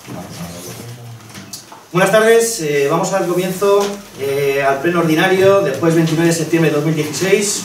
Buenas tardes, vamos a dar comienzo al pleno ordinario del jueves 29 de septiembre de 2016.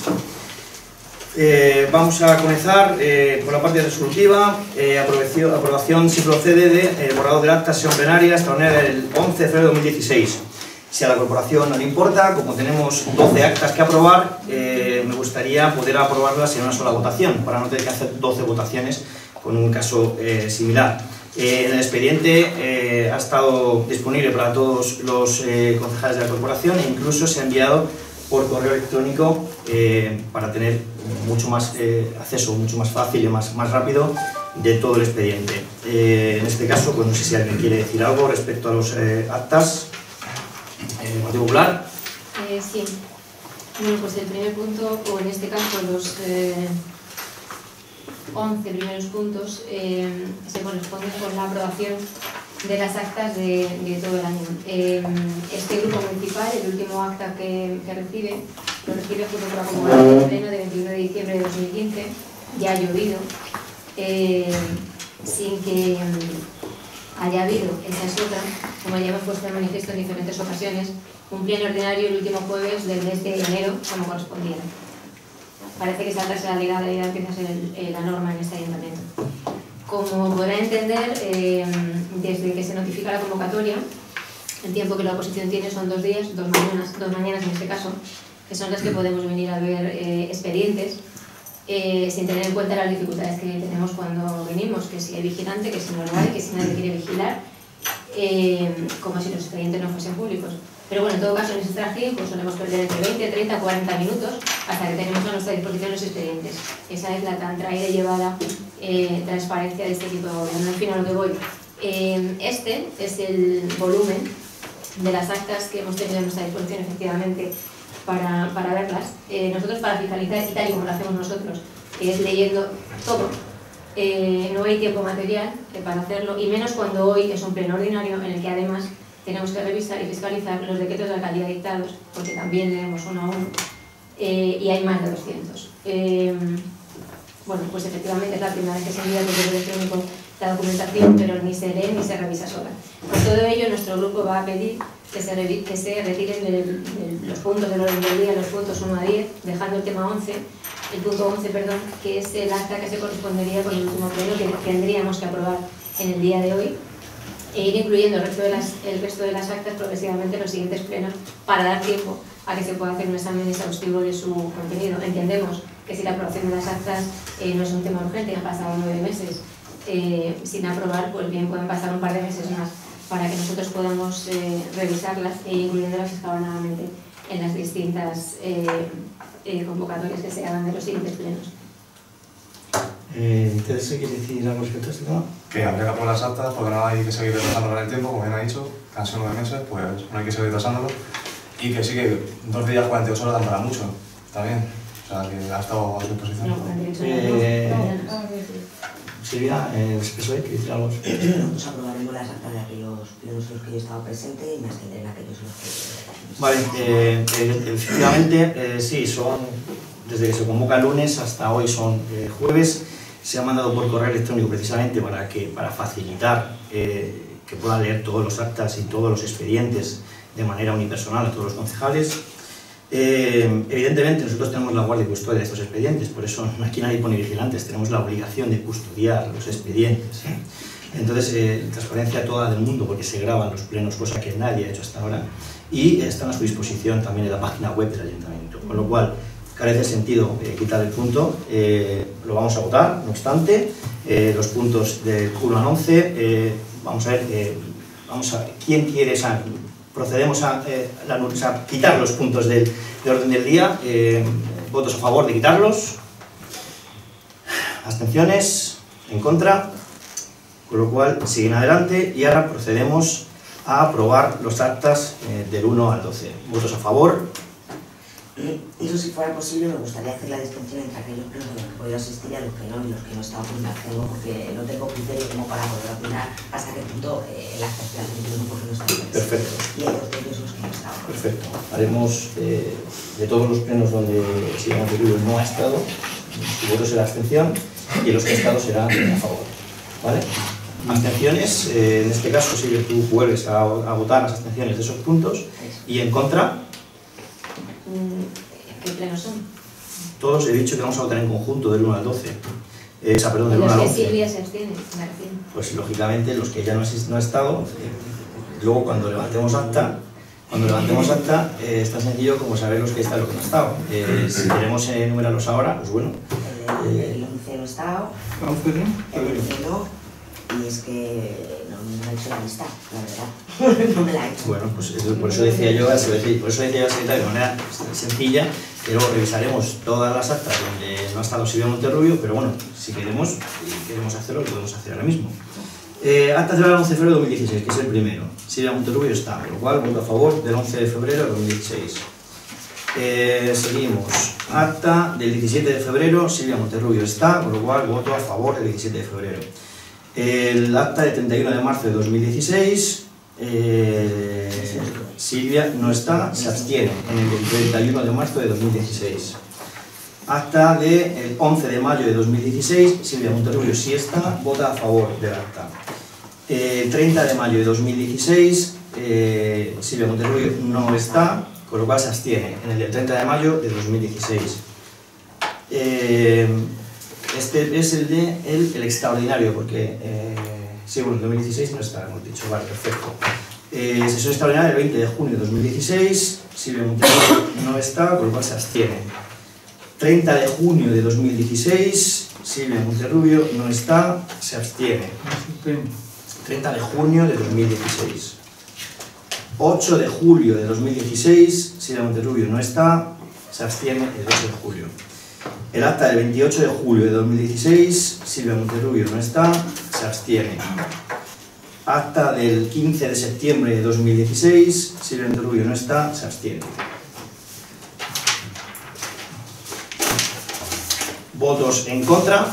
Vamos a comenzar por la parte resolutiva, aprobación si procede del borrador del acta sesión plenaria extraordinaria del 11 de febrero de 2016. Si a la corporación no le importa, como tenemos 12 actas que aprobar, me gustaría poder aprobarlas en una sola votación, para no tener que hacer 12 votaciones con un caso similar. En el expediente ha estado disponible para todos los concejales de la corporación e incluso se ha enviado por correo electrónico para tener mucho más acceso, mucho más fácil y más rápido de todo el expediente. En este caso, pues no sé si alguien quiere decir algo respecto a los actas. ¿Partido Popular? Sí. Bueno, pues el primer punto, o en este caso los 11 primeros puntos, se corresponden con la aprobación de las actas de todo el año. Este grupo municipal, el último acta que recibe, lo recibe junto con la convocatoria del pleno de 21 de diciembre de 2015. Ya ha llovido, sin que haya habido, esa es otra, como ya hemos puesto en manifiesto en diferentes ocasiones, un pleno ordinario el último jueves del mes de enero, como correspondía. Parece que saltarse la legalidad empieza a ser la norma en este ayuntamiento. Como podrá entender, desde que se notifica la convocatoria, el tiempo que la oposición tiene son 2 días, dos mañanas en este caso, que son las que podemos venir a ver expedientes, sin tener en cuenta las dificultades que tenemos cuando venimos, que si hay vigilante, que si no lo hay, que si nadie quiere vigilar, como si los expedientes no fuesen públicos. Pero bueno, en todo caso, en ese trajín pues solemos perder entre 20, 30, 40 minutos hasta que tenemos a nuestra disposición los expedientes. Esa es la tan traída y llevada transparencia de este tipo de gobierno. Al fin, a lo que voy. Este es el volumen de las actas que hemos tenido a nuestra disposición, efectivamente, para verlas. Nosotros, para finalizar, y tal y como lo hacemos nosotros, que es leyendo todo, no hay tiempo material para hacerlo, y menos cuando hoy es un pleno ordinario en el que además tenemos que revisar y fiscalizar los decretos de alcaldía dictados, porque también leemos uno a uno, y hay más de 200. Bueno, pues efectivamente es la primera vez que se envía por correo electrónico la documentación, pero ni se lee ni se revisa sola. Por todo ello, nuestro grupo va a pedir que se retiren los puntos del orden del día, los puntos 1 a 10, dejando el tema 11, el punto 11, perdón, que es el acta que se correspondería con el último pleno que tendríamos que aprobar en el día de hoy, e ir incluyendo el resto de las actas progresivamente en los siguientes plenos para dar tiempo a que se pueda hacer un examen exhaustivo de su contenido. Entendemos que si la aprobación de las actas no es un tema urgente, han pasado 9 meses sin aprobar, pues bien pueden pasar un par de meses más para que nosotros podamos revisarlas e incluyéndolas escalonadamente en las distintas convocatorias que se hagan de los siguientes plenos. ¿Entonces quiere decir algo respecto a este tema? Que habría que aprobar las actas porque no hay que seguir retrasándolo en el tiempo, como bien ha dicho, que han sido 9 meses, pues no hay que seguir retrasándolo. Y que sí que 2 días, 48 horas dan para mucho, también. O sea, que ha estado a su disposición. Silvia, PSOE, ¿quiere decir algo? Nosotros aprobaremos las actas de aquellos plenos en los que yo he estado presente y me abstendré en aquellos en los que... Vale, efectivamente, sí, son, desde que se convoca el lunes hasta hoy son jueves. Se ha mandado por correo electrónico precisamente para facilitar que puedan leer todos los actas y todos los expedientes de manera unipersonal a todos los concejales. Evidentemente nosotros tenemos la guardia y custodia de estos expedientes, por eso aquí nadie pone vigilantes, tenemos la obligación de custodiar los expedientes. Entonces, transparencia toda del mundo, porque se graban los plenos, cosa que nadie ha hecho hasta ahora, y están a su disposición también en la página web del ayuntamiento, con lo cual carece sentido quitar el punto. Lo vamos a votar, no obstante, los puntos del 1 al 11, vamos a ver, ¿quién quiere esa? Procedemos a quitar los puntos del orden del día. ¿Votos a favor de quitarlos? ¿Abstenciones? ¿En contra? Con lo cual siguen adelante y ahora procedemos a aprobar los actas del 1 al 12. ¿Votos a favor? Eso, si fuera posible, me gustaría hacer la distinción entre aquellos plenos a los que he podido asistir y a los que no, y los que no he estado, pues me abstengo porque no tengo criterio como para poder opinar hasta qué punto el acta está cumpliendo porque no está presente. Perfecto. Y hay 2 de ellos los que no he estado. Perfecto. Haremos de todos los plenos donde Silvia Montevideo no ha estado, su voto será abstención y los que ha estado serán a favor. ¿Vale? Abstenciones, en este caso sí que tú vuelves a votar las abstenciones de esos puntos. Y en contra, ¿qué plenos son? todos he dicho que vamos a votar en conjunto del 1 al 12. Perdón, del 1 al 11. Los que Silvia se abstiene, me refiero. Pues lógicamente los que ya no ha estado, luego cuando levantemos acta, es tan sencillo como saber los que están y los que no han estado. Si queremos enumerarlos ahora, pues bueno. El 11 no ha estado, el 11 no, y es que no he hecho la lista, la verdad, no me la he hecho. Bueno, pues por eso decía yo al secretario de manera sencilla, que luego revisaremos todas las actas donde no ha estado Silvia Monterrubio, pero bueno, si queremos hacerlo, lo podemos hacer ahora mismo. Acta celebrada el 11 de febrero de 2016, que es el primero. Silvia Monterrubio está, por lo cual voto a favor del 11 de febrero de 2016. Seguimos. Acta del 17 de febrero, Silvia Monterrubio está, por lo cual voto a favor del 17 de febrero. El acta del 31 de marzo de 2016, Silvia no está, se abstiene en el 31 de marzo de 2016. Acta del 11 de mayo de 2016, Silvia Monterrubio sí está, vota a favor del acta. 30 de mayo de 2016, Silvia Monterrubio no está, con lo cual se abstiene en el del 30 de mayo de 2016. Este es el extraordinario, porque sí, bueno, en 2016 no está, hemos dicho, vale, perfecto. Sesión extraordinaria del 20 de junio de 2016, Silvia Monterrubio no está, con lo cual se abstiene. 30 de junio de 2016, Silvia Monterrubio no está, se abstiene. 30 de junio de 2016. 8 de julio de 2016, Silvia Monterrubio no está, se abstiene el 8 de julio. El acta del 28 de julio de 2016, Silvia Monterrubio no está, se abstiene. Acta del 15 de septiembre de 2016, Silvia Monterrubio no está, se abstiene. Votos en contra.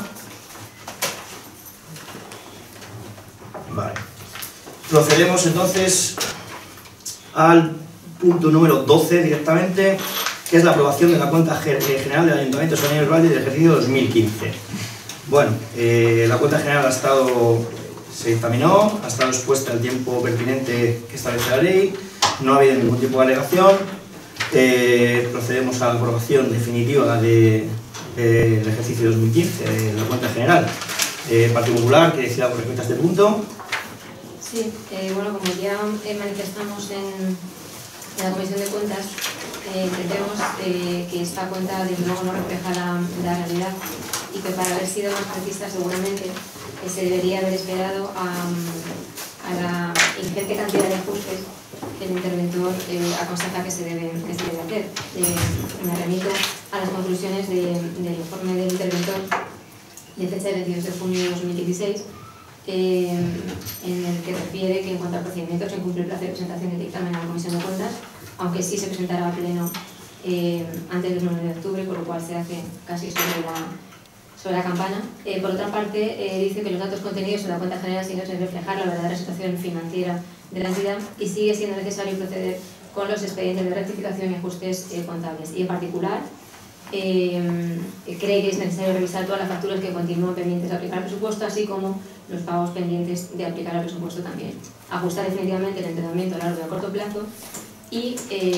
Vale. Procedemos entonces al punto número 12 directamente, que es la aprobación de la cuenta general del Ayuntamiento de San Niños Valle del ejercicio 2015. Bueno, la cuenta general se dictaminó, ha estado expuesta el tiempo pertinente que establece la ley, no ha habido ningún tipo de alegación. Procedemos a la aprobación definitiva del ejercicio 2015, de la cuenta general. Partido Popular, ¿quiere decir algo respecto a este punto? Sí, bueno, como ya manifestamos en la Comisión de Cuentas, entendemos que esta cuenta de nuevo no refleja la realidad y que para haber sido más precisa seguramente se debería haber esperado a la ingente cantidad de ajustes que el interventor aconseja que se debe hacer. Me remito a las conclusiones del informe del interventor de fecha del 22 de junio de 2016, en el que refiere que en cuanto al procedimiento se incumple el plazo de presentación del dictamen a la Comisión de Cuentas, aunque sí se presentará a pleno antes del 9 de octubre, por lo cual se hace casi sobre la campana. Por otra parte, dice que los datos contenidos en la cuenta general siguen sin reflejar la verdadera situación financiera de la entidad y sigue siendo necesario proceder con los expedientes de rectificación y ajustes contables. Y en particular, cree que es necesario revisar todas las facturas que continúan pendientes de aplicar al presupuesto, así como los pagos pendientes de aplicar al presupuesto también. Ajustar definitivamente el endeudamiento a largo y a corto plazo y,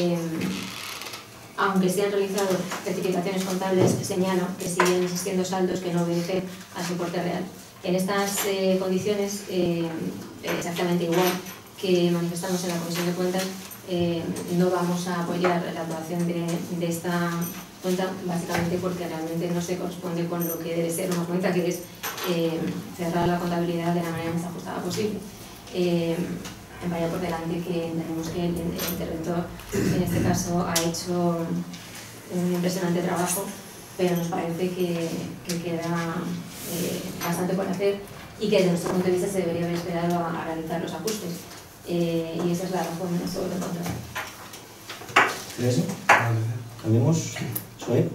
aunque se han realizado rectificaciones contables, señala que siguen existiendo saldos que no obedecen al soporte real. En estas condiciones, exactamente igual que manifestamos en la Comisión de Cuentas, no vamos a apoyar la aprobación de esta cuenta, básicamente porque realmente no se corresponde con lo que debe ser una cuenta, que es cerrar la contabilidad de la manera más ajustada posible. Vaya por delante que entendemos que el interventor en este caso ha hecho un impresionante trabajo, pero nos parece que queda bastante por hacer y que desde nuestro punto de vista se debería haber esperado a realizar los ajustes. Y esa es la razón de nuestro voto en contra. ¿Cambiamos? ¿Soy?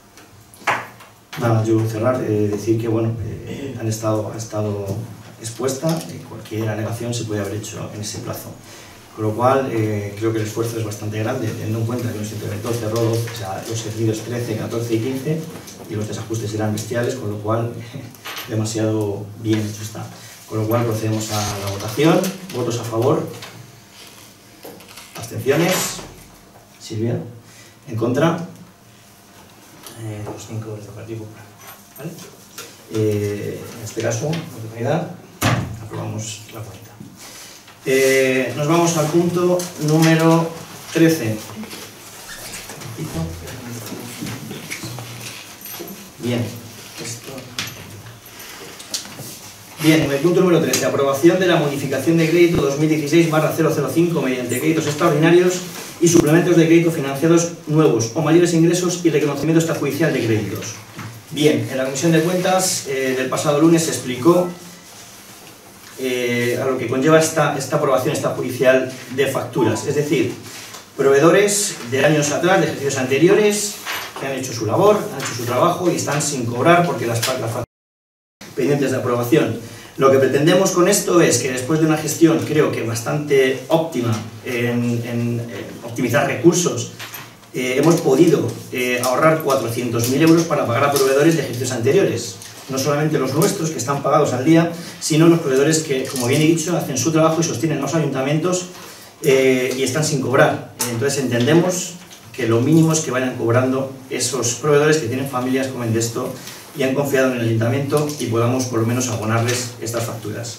Nada, yo cerrar, decir que bueno, ha estado expuesta, cualquier alegación se puede haber hecho en ese plazo. Con lo cual, creo que el esfuerzo es bastante grande, teniendo en cuenta que nuestro interventor cerró los ejercicios 13, 14 y 15 y los desajustes eran bestiales, con lo cual demasiado bien hecho está. Con lo cual procedemos a la votación. ¿Votos a favor? ¿Abstenciones? Silvia. ¿En contra? Los 5 del Partido Popular. ¿Vale? En este caso, por unanimidad, aprobamos la cuenta. Nos vamos al punto número 13. Bien. Bien, en el punto número 13, aprobación de la modificación de crédito 2016/005 mediante créditos extraordinarios y suplementos de crédito financiados nuevos o mayores ingresos y reconocimiento extrajudicial de créditos. Bien, en la Comisión de Cuentas del pasado lunes se explicó a lo que conlleva esta aprobación extrajudicial de facturas, es decir, proveedores de años atrás, de ejercicios anteriores, que han hecho su labor, han hecho su trabajo y están sin cobrar porque las facturas pendientes de aprobación. Lo que pretendemos con esto es que después de una gestión, creo que bastante óptima en optimizar recursos, hemos podido ahorrar 400.000 euros para pagar a proveedores de ejercicios anteriores. No solamente los nuestros, que están pagados al día, sino los proveedores que, como bien he dicho, hacen su trabajo y sostienen los ayuntamientos y están sin cobrar. Entonces entendemos que lo mínimo es que vayan cobrando esos proveedores que tienen familias como Endesto y han confiado en el ayuntamiento y podamos por lo menos abonarles estas facturas.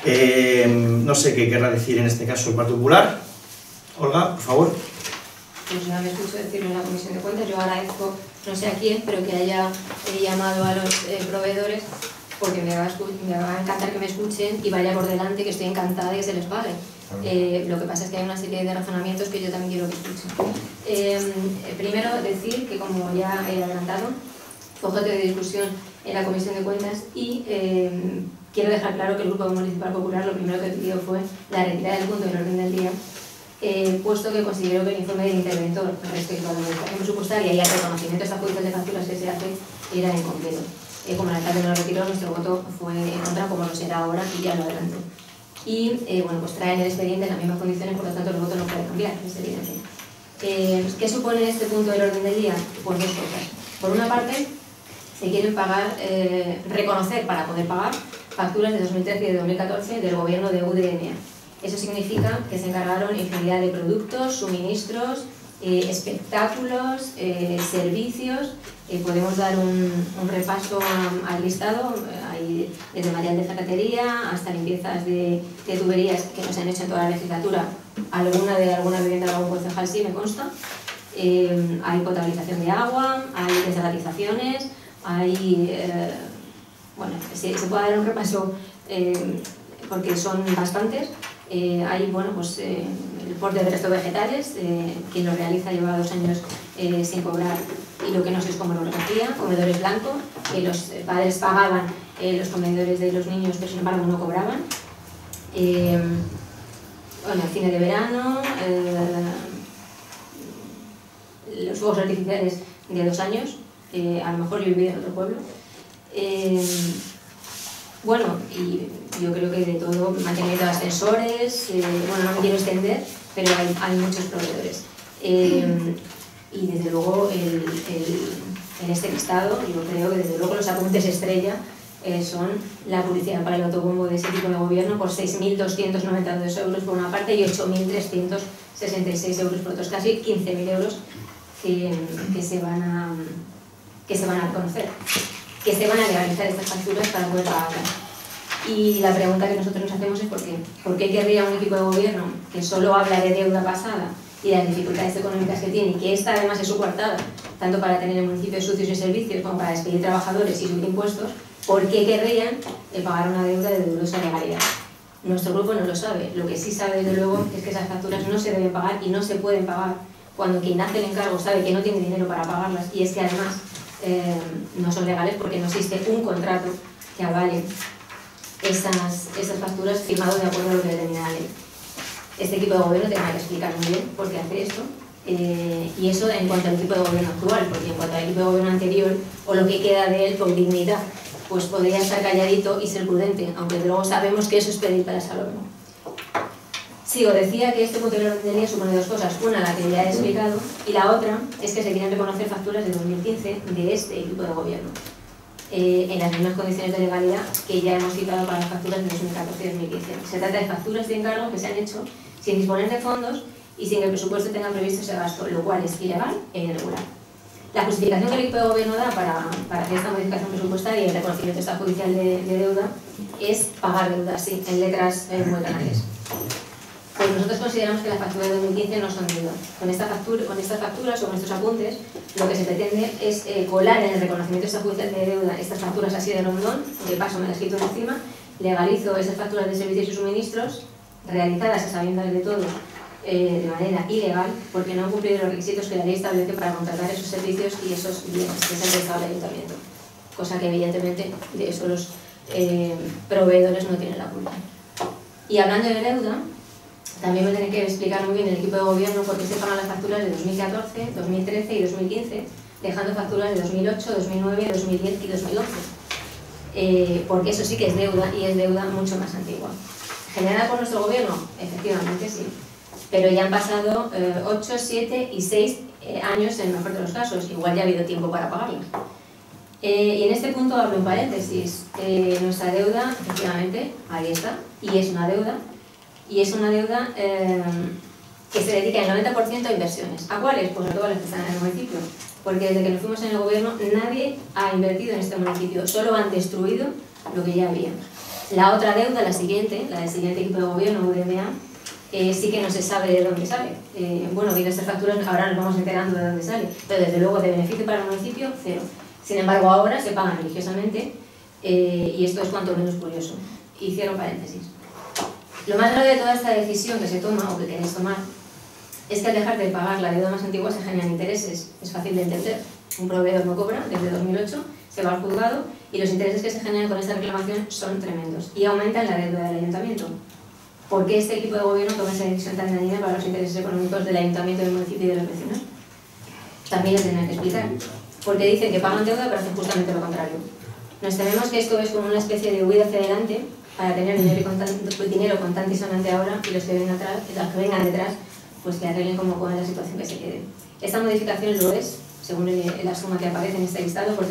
No sé qué querrá decir en este caso el Partido Popular. Olga, por favor. Pues ya me escucho decirlo en la Comisión de Cuentas. Yo agradezco, no sé a quién, pero que haya llamado a los proveedores, porque me va a encantar que me escuchen y vaya por delante, que estoy encantada de que se les pague. Lo que pasa es que hay una serie de razonamientos que yo también quiero que escuchen. Primero decir que, como ya he adelantado, fue objeto de discusión en la Comisión de Cuentas y quiero dejar claro que el Grupo Municipal Popular lo primero que pidió fue la retirada del punto del orden del día, puesto que considero que el informe del interventor respecto a la modificación presupuestaria y al reconocimiento de estas judicial de facturas que se hace era incompleto. Como el alcalde no lo retiró, nuestro voto fue en contra, como lo será ahora, y ya lo adelanto. Y bueno, pues traen el expediente en las mismas condiciones, por lo tanto el voto no puede cambiar, es evidente. ¿Qué supone este punto del orden del día? Pues dos cosas. Por una parte, se quieren pagar, reconocer para poder pagar facturas de 2013 y de 2014 del gobierno de UDNA. Eso significa que se encargaron infinidad de productos, suministros, espectáculos, servicios. Podemos dar un repaso al listado, hay desde material de zapatería hasta limpiezas de tuberías que no se han hecho en toda la legislatura. Alguna vivienda de algún concejal sí, me consta. Hay potabilización de agua, hay desalatizaciones, hay... bueno, se puede dar un repaso porque son bastantes. Hay, bueno, pues el porte de restos vegetales, quien lo realiza lleva 2 años sin cobrar y lo que no sé es cómo lo recogía. Comedores blancos, que los padres pagaban los comedores de los niños, pero sin embargo no cobraban. Bueno, el cine de verano, los fuegos artificiales de 2 años, a lo mejor yo vivía en otro pueblo. Bueno, y yo creo que de todo, mantenimiento de ascensores, bueno, no me quiero extender, pero hay muchos proveedores. Y desde luego, en este listado, yo creo que desde luego los apuntes estrella son la publicidad para el autobombo de ese tipo de gobierno por 6.292 euros por una parte y 8.366 euros por otros, casi 15.000 euros que se van a reconocer, que se van a legalizar estas facturas para poder pagarlas. Y la pregunta que nosotros nos hacemos es ¿por qué querría un equipo de gobierno que solo habla de deuda pasada y las dificultades económicas que tiene, y que esta además es su coartada, tanto para tener el municipio sucios y servicios como para despedir trabajadores y subir impuestos? ¿Por qué querrían pagar una deuda de dudosa legalidad? Nuestro grupo no lo sabe. Lo que sí sabe, desde luego, es que esas facturas no se deben pagar y no se pueden pagar cuando quien hace el encargo sabe que no tiene dinero para pagarlas, y es que además no son legales porque no existe un contrato que avale esas facturas firmado de acuerdo a lo que determina la ley. Este equipo de gobierno tendrá que explicar muy bien por qué hace esto, y eso en cuanto al equipo de gobierno actual, porque en cuanto al equipo de gobierno anterior, o lo que queda de él por dignidad, pues podría estar calladito y ser prudente, aunque luego sabemos que eso es pedir para salvarlo. Sigo, decía que este punto de orden del día supone 2 cosas. Una, la que ya he explicado, y la otra es que se quieren reconocer facturas de 2015 de este equipo de gobierno. en las mismas condiciones de legalidad que ya hemos citado para las facturas de 2014 y 2015. Se trata de facturas de encargo que se han hecho sin disponer de fondos y sin que el presupuesto tenga previsto ese gasto, lo cual es ilegal e irregular. La justificación que el equipo de gobierno da para hacer esta modificación presupuestaria y el reconocimiento extrajudicial de deuda es pagar deuda, sí, en letras muy grandes. Pues nosotros consideramos que las facturas de 2015 no son deuda. Con estas facturas o con estos apuntes, lo que se pretende es colar en el reconocimiento extrajudicial de deuda estas facturas así de rondón, de paso me las quito encima, legalizo esas facturas de servicios y suministros realizadas a sabiendas de todos de manera ilegal porque no han cumplido los requisitos que la ley establece para contratar esos servicios y esos bienes que se han prestado al ayuntamiento, cosa que evidentemente de eso los proveedores no tienen la culpa. Y hablando de deuda, también me tiene que explicar muy bien el equipo de gobierno por qué se pagan las facturas de 2014, 2013 y 2015, dejando facturas de 2008, 2009, 2010 y 2011. Porque eso sí que es deuda y es deuda mucho más antigua. ¿Generada por nuestro gobierno? Efectivamente sí. Pero ya han pasado 8, 7 y 6 años en el mejor de los casos. Igual ya ha habido tiempo para pagarlas. Y en este punto hablo en paréntesis. Nuestra deuda, efectivamente, ahí está. Y es una deuda. Y es una deuda que se dedica el 90% a inversiones. ¿A cuáles? Pues a todas las que están en el municipio. Porque desde que nos fuimos en el gobierno nadie ha invertido en este municipio. Solo han destruido lo que ya había. La otra deuda, la del siguiente equipo de gobierno, UDMA, sí que no se sabe de dónde sale. Bueno, viendo estas facturas ahora nos vamos enterando de dónde sale. Pero desde luego de beneficio para el municipio, cero. Sin embargo, ahora se pagan religiosamente y esto es cuanto menos curioso. Y cierro paréntesis. Lo más grave de toda esta decisión que se toma o que queréis tomar es que al dejar de pagar la deuda más antigua se generan intereses. Es fácil de entender. Un proveedor no cobra desde 2008, se va al juzgado y los intereses que se generan con esta reclamación son tremendos y aumentan la deuda del ayuntamiento. ¿Por qué este equipo de gobierno toma esa decisión tan dañina para los intereses económicos del ayuntamiento, del municipio y de los vecinos? También lo tienen que explicar. Porque dicen que pagan deuda pero hacen justamente lo contrario. Nos tememos que esto es como una especie de huida hacia adelante para tener dinero contante y sonante ahora y los que vengan detrás pues que arreglen como puedan la situación que se quede. Esta modificación lo es, según la suma que aparece en este listado, por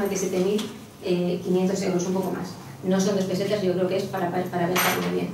397.500 euros, un poco más. No son 2 pesetas, yo creo que es para pensar muy bien.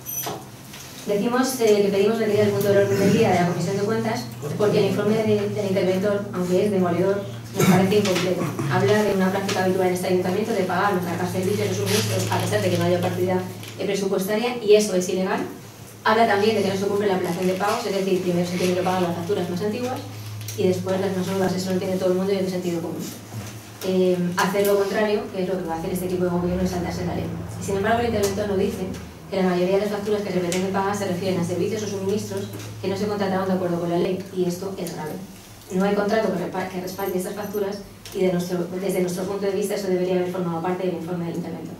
Decimos que pedimos retirar el punto del orden del día de la Comisión de Cuentas porque el informe del interventor, aunque es demoledor, nos parece incompleto. Habla de una práctica habitual en este ayuntamiento de pagar o cargar servicios o suministros a pesar de que no haya partida presupuestaria y eso es ilegal. Habla también de que no se cumple la apelación de pagos, es decir, primero se tienen que pagar las facturas más antiguas y después las más nuevas, eso lo entiende todo el mundo y es de sentido común. Hacer lo contrario, que es lo que va a hacer este equipo de gobierno, es saltarse la ley. Sin embargo, el interventor nos dice que la mayoría de las facturas que se pretenden pagar se refieren a servicios o suministros que no se contrataron de acuerdo con la ley y esto es grave. No hay contrato que respalde estas facturas y desde nuestro punto de vista eso debería haber formado parte del informe del interventor.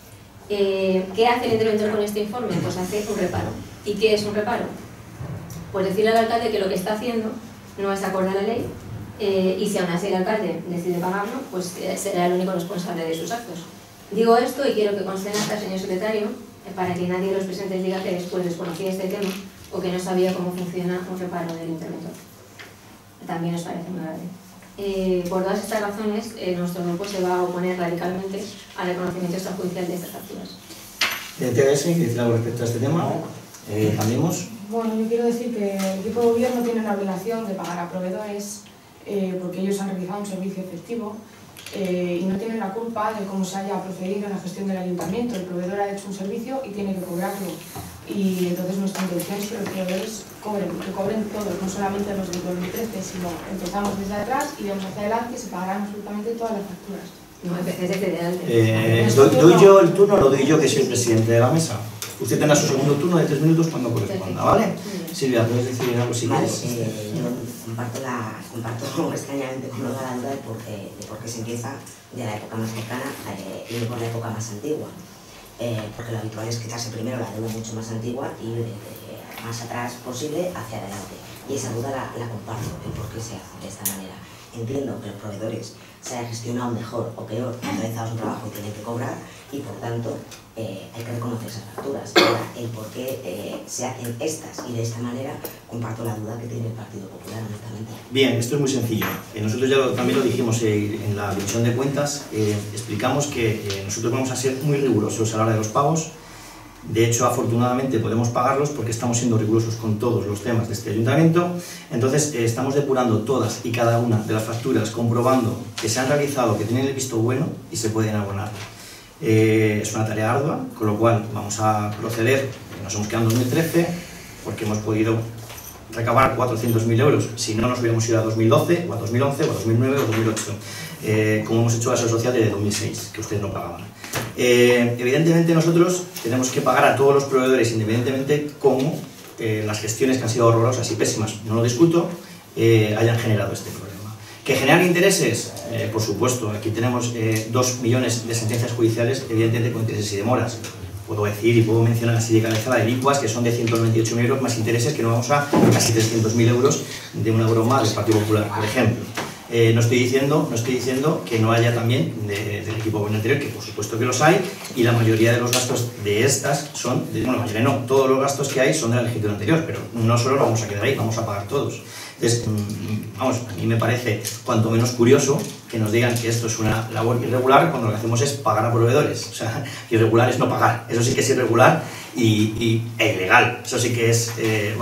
¿Qué hace el interventor con este informe? Pues hace un reparo. ¿Y qué es un reparo? Pues decirle al alcalde que lo que está haciendo no es acorde a la ley y si aún así el alcalde decide pagarlo, pues será el único responsable de sus actos. Digo esto y quiero que conste en acta, señor secretario, para que nadie de los presentes diga que después desconocía este tema o que no sabía cómo funciona un reparo del interventor. También nos parece muy grave. Por todas estas razones, nuestro grupo se va a oponer radicalmente al reconocimiento extrajudicial de estas facturas. ¿TGS, ¿quiere decir algo respecto a este tema? ¿Cambiemos? Bueno, yo quiero decir que el equipo de gobierno tiene la obligación de pagar a proveedores porque ellos han realizado un servicio efectivo y no tienen la culpa de cómo se haya procedido en la gestión del ayuntamiento. El proveedor ha hecho un servicio y tiene que cobrarlo. Y entonces nuestra intención es que los proveedores cobren todos, no solamente los del 2013, sino empezamos desde atrás y vamos hacia adelante y se pagarán absolutamente todas las facturas. No, empecé desde adelante. Doy yo el turno, lo doy yo que soy el presidente de la mesa. Usted tendrá su segundo turno de 3 minutos cuando corresponda, ¿vale? Silvia, ¿puedes decir algo si quieres? Comparto extrañamente con toda la duda de por qué se empieza de la época más cercana y no por la época más antigua. Porque lo habitual es quitarse primero la deuda mucho más antigua y ir más atrás posible hacia adelante. Y esa duda la comparto, el por qué se hace de esta manera. Entiendo que los proveedores se hayan gestionado mejor o peor, han realizado su trabajo y tienen que cobrar, y por tanto hay que reconocer esas facturas. Ahora, el por qué se hacen estas y de esta manera, comparto la duda que tiene el Partido Popular, honestamente. Bien, esto es muy sencillo. Nosotros ya también lo dijimos en la revisión de cuentas, explicamos que nosotros vamos a ser muy rigurosos a la hora de los pagos. De hecho, afortunadamente podemos pagarlos porque estamos siendo rigurosos con todos los temas de este ayuntamiento. Entonces, estamos depurando todas y cada una de las facturas, comprobando que se han realizado, que tienen el visto bueno y se pueden abonar. Es una tarea ardua, con lo cual vamos a proceder. Nos hemos quedado en 2013 porque hemos podido recabar 400.000 euros. Si no, nos hubiéramos ido a 2012, o a 2011, o a 2009, o a 2008, como hemos hecho la Seguridad Social desde 2006, que ustedes no pagaban. Evidentemente nosotros tenemos que pagar a todos los proveedores, independientemente cómo las gestiones que han sido horrorosas y pésimas, no lo discuto, hayan generado este problema. ¿Que generan intereses? Por supuesto, aquí tenemos 2 millones de sentencias judiciales, evidentemente con intereses y demoras. Puedo decir y puedo mencionar así de cabeza la de licuas, que son de 198.000 euros más intereses, que nos vamos a casi 300.000 euros de una broma del Partido Popular, por ejemplo. No estoy diciendo que no haya también del equipo gobierno anterior, que por supuesto que los hay, y la mayoría de los gastos de estas son, bueno, la mayoría no, todos los gastos que hay son de la legislatura anterior, pero no solo vamos a quedar ahí, vamos a pagar todos. Entonces, vamos, a mí me parece cuanto menos curioso que nos digan que esto es una labor irregular cuando lo que hacemos es pagar a proveedores. O sea, irregular es no pagar, eso sí que es irregular e ilegal, eso sí que es,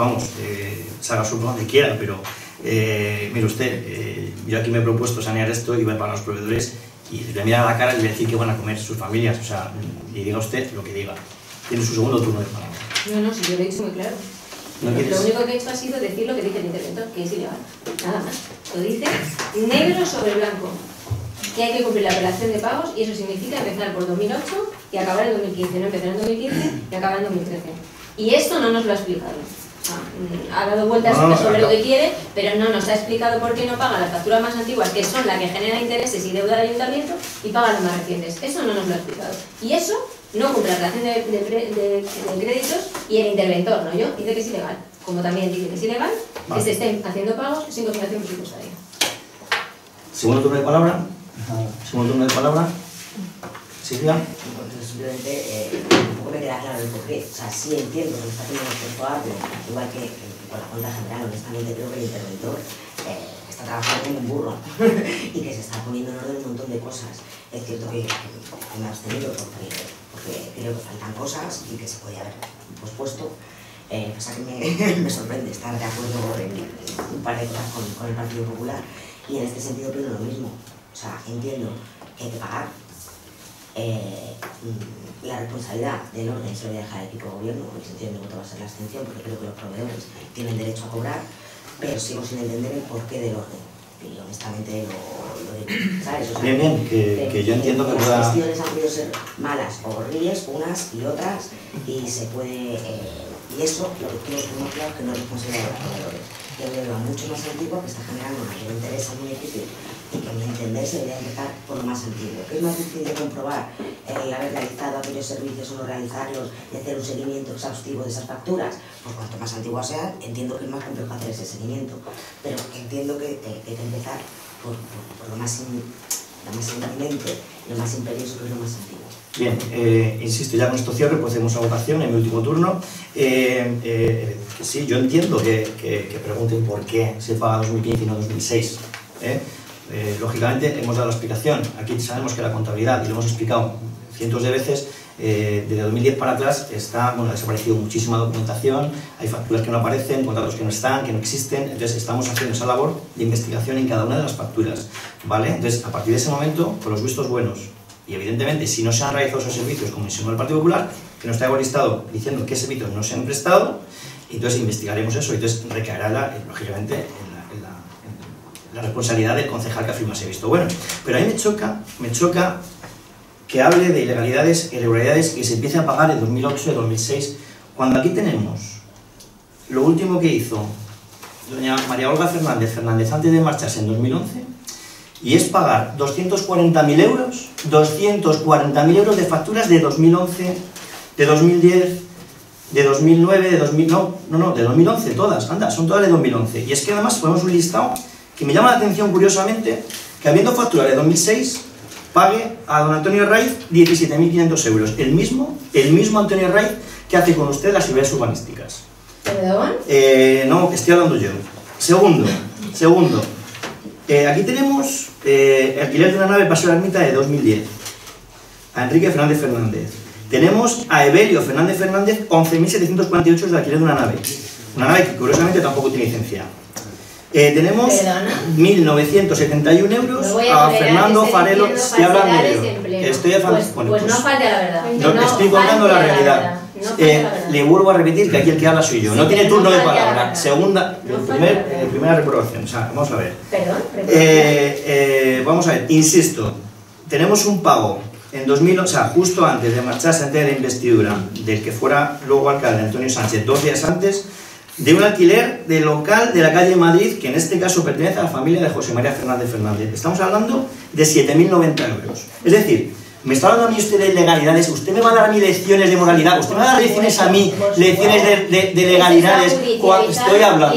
se haga su donde quiera, pero mire usted, yo aquí me he propuesto sanear esto y voy a pagar a los proveedores y les voy a mirar a la cara y les voy a decir que van a comer sus familias, o sea, y diga usted lo que diga. Tiene su segundo turno de palabra. No, si yo lo he dicho muy claro. ¿No lo único que he hecho ha sido decir lo que dice el interventor, que es ilegal, nada más. Lo dice negro sobre blanco, que hay que cumplir la operación de pagos y eso significa empezar por 2008 y acabar en 2015, no empezar en 2015 y acabar en 2013. Y esto no nos lo ha explicado. Ha dado vueltas sobre lo que quiere, pero no nos ha explicado por qué no paga las facturas más antiguas, que son las que generan intereses y deuda del ayuntamiento, y paga las más recientes. Eso no nos lo ha explicado. Y eso no cumple la relación de créditos y el interventor, no yo, dice que es ilegal. Como también dice que es ilegal, que se estén haciendo pagos sin confirmación presupuestaria. Segundo turno de palabra. Segundo turno de palabra. Silvia. Simplemente tampoco me queda claro el porqué. O sea, sí entiendo que está haciendo un esfuerzo arduo, igual que con la cuenta general. Honestamente creo que el interventor está trabajando como un burro y que se está poniendo en orden un montón de cosas. Es cierto que me he abstenido porque creo que faltan cosas y que se podía haber pospuesto. Pasa que me sorprende estar de acuerdo en un par de cosas con el Partido Popular y en este sentido pienso lo mismo. O sea, entiendo que hay que pagar. La responsabilidad del orden se lo voy a dejar al equipo de gobierno, porque se entiende que va a ser la abstención, porque creo que los proveedores tienen derecho a cobrar, pero sigo sin entender el porqué del orden. Y honestamente lo digo, ¿sabes? O sea, bien, que yo entiendo que las gestiones han podido ser malas o horribles, unas y otras, y se puede... y eso, lo que quiero tener claro es que no es responsabilidad de los proveedores. Que es deuda mucho más antigua que está generando mayor interés al municipio y que a mi entender se debería empezar por lo más antiguo. Es más difícil de comprobar el haber realizado aquellos servicios o no realizarlos y hacer un seguimiento exhaustivo de esas facturas. Pues cuanto más antiguas sean, entiendo que es más complejo hacer ese seguimiento. Pero entiendo que hay que empezar por lo más inminente, lo más imperioso, que es lo más antiguo. Bien, insisto, ya con esto cierro, procedemos a votación en mi último turno. Sí, yo entiendo que pregunten por qué se paga 2015 y no 2006. Lógicamente hemos dado la explicación. Aquí sabemos que la contabilidad, y lo hemos explicado cientos de veces, desde 2010 para atrás ha desaparecido muchísima documentación, hay facturas que no aparecen, contratos que no están, que no existen, entonces estamos haciendo esa labor de investigación en cada una de las facturas, ¿vale? Entonces, a partir de ese momento, con los vistos buenos, y evidentemente, si no se han realizado esos servicios, como insinuó el Partido Popular, que nos traiga un listado diciendo qué servicios no se han prestado, entonces investigaremos eso, y entonces recaerá, lógicamente, en la responsabilidad del concejal que ha firmado ese visto bueno. Pero a mí me choca que hable de ilegalidades, irregularidades y se empiece a pagar en 2008 y 2006, cuando aquí tenemos lo último que hizo doña María Olga Fernández antes de marcharse en 2011, y es pagar 240.000 euros, 240.000 euros de facturas de 2011, de 2010, de 2009, de 2000, de 2011, todas, anda, son todas de 2011. Y es que además ponemos un listado que me llama la atención curiosamente, que habiendo facturas de 2006, pague a don Antonio Raiz 17.500 euros. El mismo Antonio Raiz que hace con usted las ideas urbanísticas. ¿Perdón? No, estoy hablando yo. Segundo, aquí tenemos alquiler de una nave Paseo de la Ermita de 2010, a Enrique Fernández Fernández. Tenemos a Evelio Fernández Fernández, 11.748 de alquiler de una nave que curiosamente tampoco tiene licencia. Tenemos 1.971 euros a Fernando Farelo. Estoy hablando yo. Pues no falte a la verdad. No, estoy contando la realidad. Le vuelvo a repetir que aquí el que habla soy yo. No tiene turno de palabra. Primera reprobación. O sea, vamos a ver. Perdón. Vamos a ver, insisto. Tenemos un pago en 2000, o sea, justo antes de marcharse, antes de la investidura del que fuera luego alcalde Antonio Sánchez, 2 días antes, de un alquiler de local de la calle Madrid, que en este caso pertenece a la familia de José María Fernández Fernández. Estamos hablando de 7.090 euros. Es decir, me está hablando a mí usted de ilegalidades, usted me va a dar a mí lecciones de moralidad, usted me va a dar lecciones a mí, lecciones de legalidades. Estoy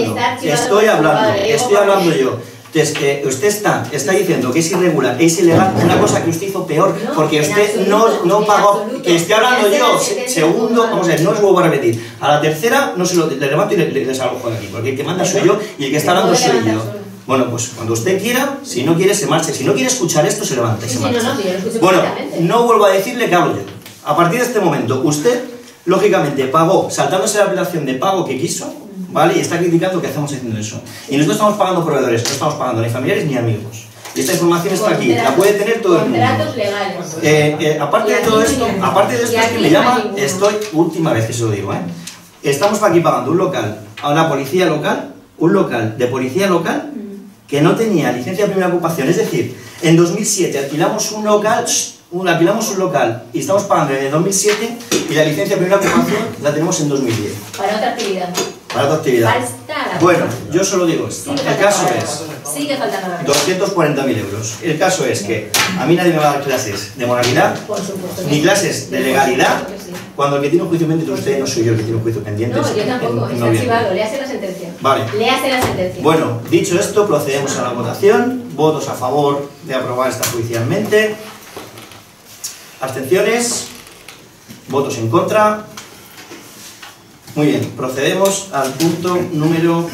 hablando yo. Entonces, usted está diciendo que es irregular, es ilegal, una cosa que usted hizo peor, porque usted no pagó, que estoy hablando yo, segundo, vamos a ver, no os vuelvo a repetir, a la tercera no se lo le levanto y le desalojo de aquí, porque el que manda soy yo y el que está hablando soy yo. Bueno, pues cuando usted quiera, si no quiere se marche, si no quiere escuchar esto se levanta y se marcha. Bueno, no vuelvo a decirle que hablo yo. A partir de este momento, usted, lógicamente, pagó, saltándose la apelación de pago que quiso, ¿vale? Y está criticando que hacemos haciendo eso. Y nosotros estamos pagando proveedores, no estamos pagando ni familiares ni amigos. Y esta información está aquí, la puede tener todo el mundo. Contratos legales. Aparte de todo esto, es que me llama, última vez que se lo digo, estamos aquí pagando un local a una policía local, un local de policía local que no tenía licencia de primera ocupación. Es decir, en 2007 alquilamos un local y estamos pagando en el 2007 y la licencia de primera ocupación la tenemos en 2010. Para otra actividad. Bueno, yo solo digo esto. El caso es... Sigue faltando la 240.000 euros. El caso es que a mí nadie me va a dar clases de moralidad, ni clases de legalidad, cuando el que tiene un juicio pendiente usted no soy yo el que tiene un juicio pendiente. No, yo tampoco, está archivado, léase la sentencia. Vale. Léase la sentencia. Bueno, dicho esto, procedemos a la votación. Votos a favor de aprobar esta judicialmente. Abstenciones. Votos en contra. Muy bien, procedemos al punto número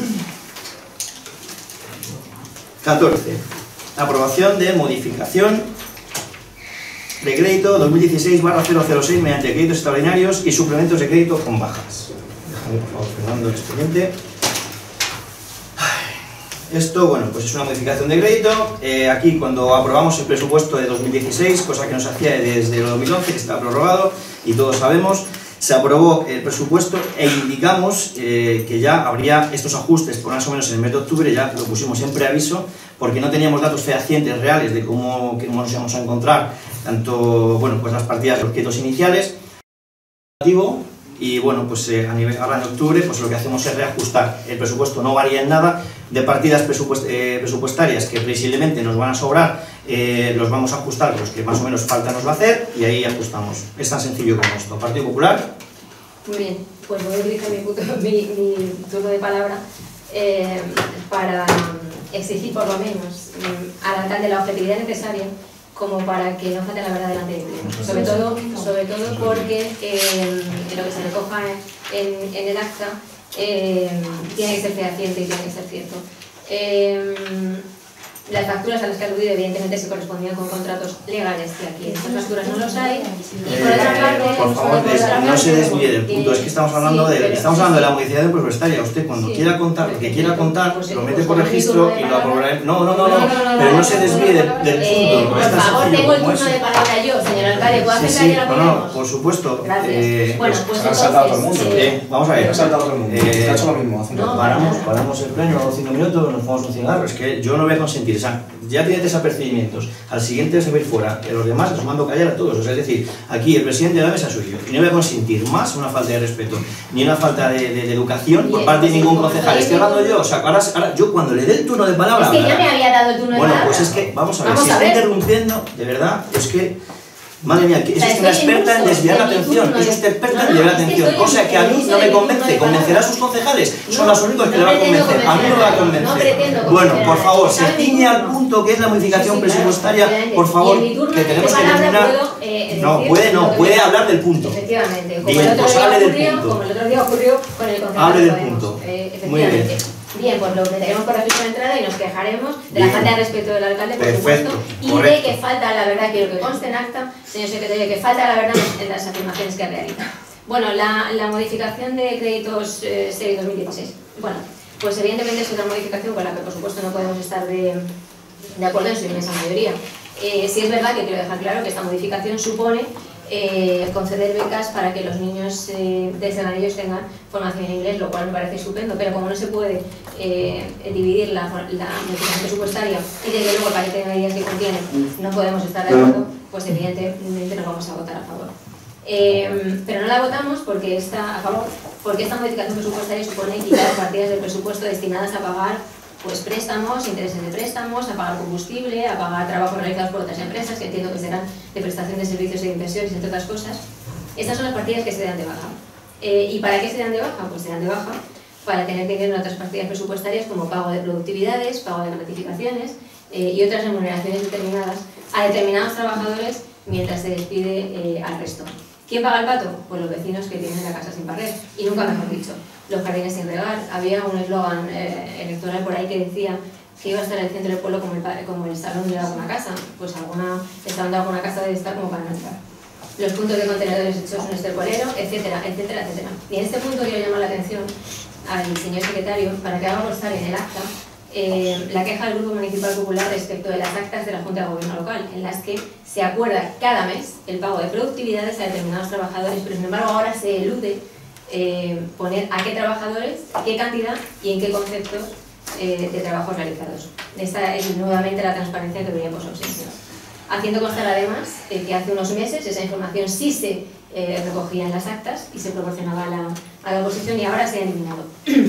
14. Aprobación de modificación de crédito 2016/006 mediante créditos extraordinarios y suplementos de crédito con bajas. Déjame, por favor, Fernando, el expediente. Esto, bueno, pues es una modificación de crédito. Aquí, cuando aprobamos el presupuesto de 2016, cosa que nos hacía desde el 2011, que está prorrogado, y todos sabemos, se aprobó el presupuesto e indicamos que ya habría estos ajustes por más o menos en el mes de octubre, ya lo pusimos en preaviso, porque no teníamos datos fehacientes reales de cómo nos íbamos a encontrar, tanto, bueno, pues las partidas de los créditos iniciales, y bueno, pues ahora en octubre pues lo que hacemos es reajustar. El presupuesto no varía en nada, de partidas presupuestarias que previsiblemente nos van a sobrar, los vamos a ajustar, los que más o menos falta nos va a hacer, y ahí ajustamos. Es tan sencillo como esto. Partido Popular. Muy bien, pues voy a utilizar mi turno de palabra para exigir por lo menos al alcalde la objetividad necesaria como para que no falte la verdad delante de ellos. Sobre todo porque lo que se recoja en el acta tiene que ser fehaciente y tiene que ser cierto. Las facturas a las que ha aludido evidentemente se correspondían con contratos legales, que aquí en estas facturas no los hay. Y por otra parte, por favor, no se desvíe del punto, es que estamos hablando de la modificación presupuestaria. Usted cuando quiera contar lo que quiera contar, lo mete por registro y lo aprobará. No, pero no se desvíe del punto. Por favor, tengo el turno de palabra yo, señor alcalde, ¿puedo hacer que la No, por supuesto. Gracias. Bueno, pues se han saltado todo el mundo. Vamos a ver. Se han saltado todo el mundo. Se ha hecho lo mismo. Paramos el pleno, 5 minutos, nos fumamos un cigarro. Es que yo no voy a consentir. O sea, ya tiene desapercibimientos, al siguiente se va a ir fuera, y a los demás los mando callar a todos. O sea, es decir, aquí el presidente de la mesa soy yo, y no voy a consentir más una falta de respeto, ni una falta de educación por parte de ningún concejal. Estoy hablando yo, o sea, ahora yo cuando le dé el turno de palabra... Es que yo me había dado el turno de palabra. Bueno, pues es que, vamos a ver, si está interrumpiendo, de verdad, es que... Madre mía, que es usted una experta en desviar la atención, es usted experta en desviar la atención, cosa que a mí no me convence. ¿Convencerá a sus concejales? Son los únicos que le va a convencer, a mí no me va a convencer. Bueno, por favor, se ciñe al punto que es la modificación presupuestaria, por favor, que tenemos que terminar. No, puede hablar del punto. Efectivamente, como Bien, pues hable del punto. Como el otro día ocurrió con el concejal. Hable del Podemos, punto. efectivamente. Muy bien. Bien, pues lo meteremos por registro de entrada y nos quejaremos de la falta de respeto del alcalde, por Perfecto, supuesto, y correcto. de que falta la verdad, quiero que conste en acta, señor secretario, que falta la verdad en las afirmaciones que realiza. Bueno, la modificación de créditos serie 2016. Bueno, pues evidentemente es otra modificación con la que por supuesto no podemos estar de acuerdo en su inmensa mayoría. Sí es verdad que quiero dejar claro que esta modificación supone conceder becas para que los niños de Serranillos tengan formación en inglés, lo cual me parece estupendo, pero como no se puede dividir la modificación presupuestaria y desde luego el paquete de medidas que contiene no podemos estar de acuerdo, pues evidentemente nos vamos a votar a favor. Pero no la votamos porque esta modificación presupuestaria supone quitar partidas del presupuesto destinadas a pagar pues préstamos, intereses de préstamos, a pagar combustible, a pagar trabajos realizados por otras empresas, que entiendo que serán de prestación de servicios e inversiones, entre otras cosas. Estas son las partidas que se dan de baja. ¿Y para qué se dan de baja? Pues se dan de baja para tener que ver en otras partidas presupuestarias como pago de productividades, pago de gratificaciones y otras remuneraciones determinadas a determinados trabajadores mientras se despide al resto. ¿Quién paga el pato? Pues los vecinos que tienen la casa sin barrer. Y nunca mejor dicho, los jardines sin regar. Había un eslogan electoral por ahí que decía que iba a estar en el centro del pueblo como el salón de alguna casa. Pues el salón de alguna casa debe estar como para no entrar. Los puntos de contenedores hechos un estercolero, etcétera, etcétera, etcétera. Y en este punto quiero llamar la atención al señor secretario para que haga constar en el acta la queja del Grupo Municipal Popular respecto de las actas de la Junta de Gobierno Local, en las que se acuerda cada mes el pago de productividades a determinados trabajadores, pero sin embargo ahora se elude poner a qué trabajadores, qué cantidad y en qué conceptos de trabajos realizados. Esta es nuevamente la transparencia que venía por su ausencia. Haciendo constar además que hace unos meses esa información sí se recogía en las actas y se proporcionaba a la oposición y ahora se ha eliminado.